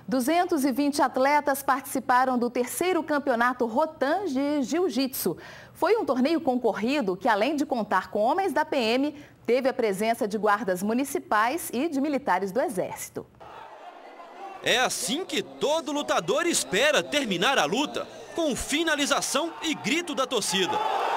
220 atletas participaram do terceiro campeonato Rotan de Jiu-Jitsu. Foi um torneio concorrido que, além de contar com homens da PM, teve a presença de guardas municipais e de militares do Exército. É assim que todo lutador espera terminar a luta, com finalização e grito da torcida.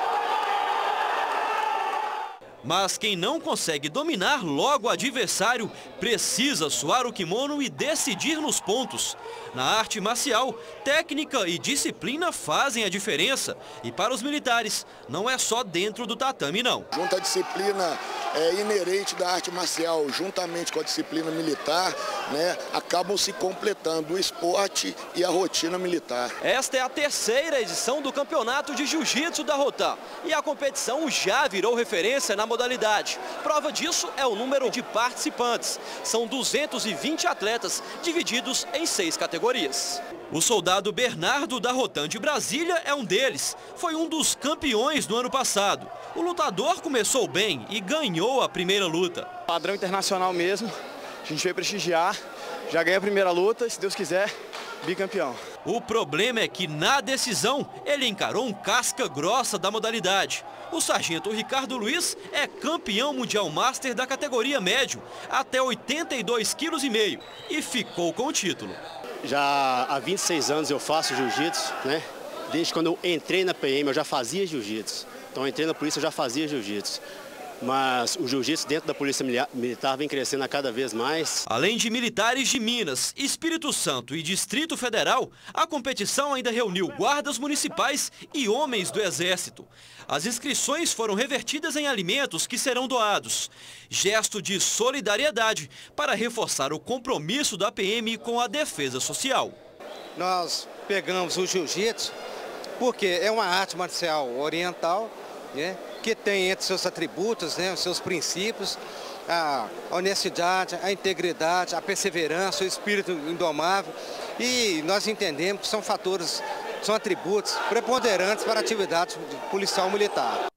Mas quem não consegue dominar logo o adversário precisa suar o kimono e decidir nos pontos. Na arte marcial, técnica e disciplina fazem a diferença. E para os militares, não é só dentro do tatame, não. Junto à disciplina inerente da arte marcial, juntamente com a disciplina militar, acabam se completando o esporte e a rotina militar. Esta é a terceira edição do campeonato de jiu-jitsu da Rotan. E a competição já virou referência na modalidade. Prova disso é o número de participantes. São 220 atletas, divididos em 6 categorias. O soldado Bernardo da Rotan de Brasília é um deles. Foi um dos campeões do ano passado. O lutador começou bem e ganhou a primeira luta. Padrão internacional mesmo. A gente veio prestigiar. Já ganhei a primeira luta e, se Deus quiser, bicampeão. O problema é que, na decisão, ele encarou um casca grossa da modalidade. O sargento Ricardo Luiz é campeão mundial master da categoria médio, até 82,5 kg, e ficou com o título. Já há 26 anos eu faço jiu-jitsu, Desde quando eu entrei na PM eu já fazia jiu-jitsu. Então eu entrei na polícia eu já fazia jiu-jitsu. Mas o jiu-jitsu dentro da Polícia Militar vem crescendo a cada vez mais. Além de militares de Minas, Espírito Santo e Distrito Federal, a competição ainda reuniu guardas municipais e homens do Exército. As inscrições foram revertidas em alimentos que serão doados. Gesto de solidariedade para reforçar o compromisso da PM com a defesa social. Nós pegamos o jiu-jitsu porque é uma arte marcial oriental, que tem entre seus atributos, os seus princípios, a honestidade, a integridade, a perseverança, o espírito indomável. E nós entendemos que são fatores, são atributos preponderantes para a atividade policial militar.